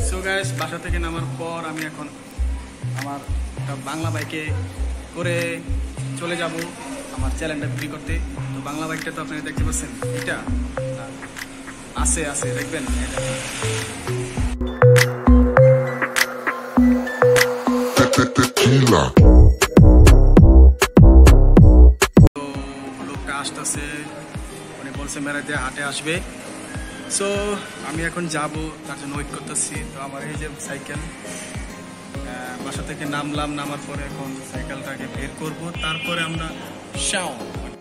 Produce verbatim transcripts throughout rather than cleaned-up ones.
So guys, বাসা থেকে নামার পর আমি এখন আমার একটা বাংলা বাইকে করে চলে যাব আমার চ্যানেলটা বিক্রি করতে। তো বাংলা বাইকটা তো আপনারা দেখতে পাচ্ছেন, এটা আছে আছে দেখবেন। তো লোকটা আসতেছে, উনি বলছে মেরাতে হাটে আসবে। সো আমি এখন যাব, তার জন্য ওয়েট করতেছি। তো আমার এই যে সাইকেল, বাসা থেকে নামলাম, নামার পরে এখন সাইকেলটাকে বের করব, তারপরে আমরা শাও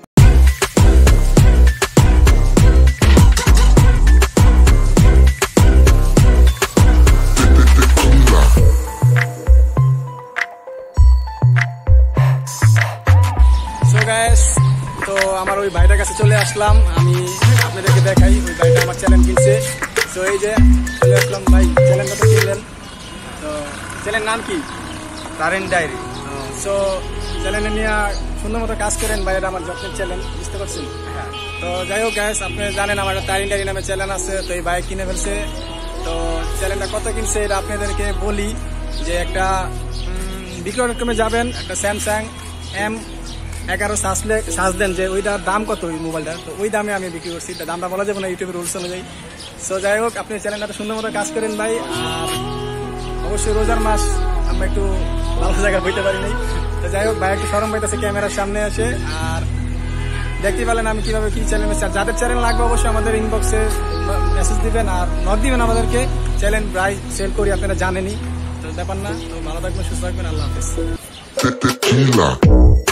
তো আমার ওই ভাইটার কাছে চলে আসলাম। আমি আপনাদেরকে দেখাই, ওই ভাইটা আমার চ্যানেল কিনছে। তো এই যে চলে আসলাম। ভাই চ্যানেল কত কিনলেন? তো চ্যানেল নাম কি? তারিন ডায়েরি। সো চ্যানেলে নিয়ে সুন্দর মতো কাজ করেন ভাই, এটা আমার যত্নের চ্যানেল, বুঝতে পারছেন? হ্যাঁ। তো যাই হোক গ্যাস, আপনি জানেন আমার তারিন ডায়েরি নামে চ্যানেল আছে। তো এই বাইক কিনে ফেলছে। তো চ্যানেলটা কত কিনছে এটা আপনাদেরকে বলি, যে একটা বিক্রয়ক্রমে যাবেন, একটা স্যামসাং এম এগারো সাজলে সাজ দেন, যে ওইটার দাম কত ওই মোবাইলটা, তো ওই দামে আমি বিক্রি করছি। দামটা বলা যাবে না, ইউটিউবের রুলস অনুযায়ী। সো যাই হোক, আপনি চ্যানেলটা সুন্দর মতো কাজ করেন ভাই। আর অবশ্যই রোজার মাস, আমরা একটু ভালো জায়গায় বইতে পারি নাই। তো যাই হোক, ভাই একটু সরম পাইতেছে ক্যামেরার সামনে আসে। আর দেখতে পেলেন আমি কিভাবে কি চ্যানেল, যাদের চ্যানেল লাগবে অবশ্যই আমাদের ইনবক্সে মেসেজ দিবেন আর নক দিবেন আমাদেরকে। চ্যানেল প্রায় সেল করি, আপনারা জানেনই। তো ব্যাপার না। তো ভালো থাকবেন, সুস্থ থাকবেন, আল্লাহ হাফেজ।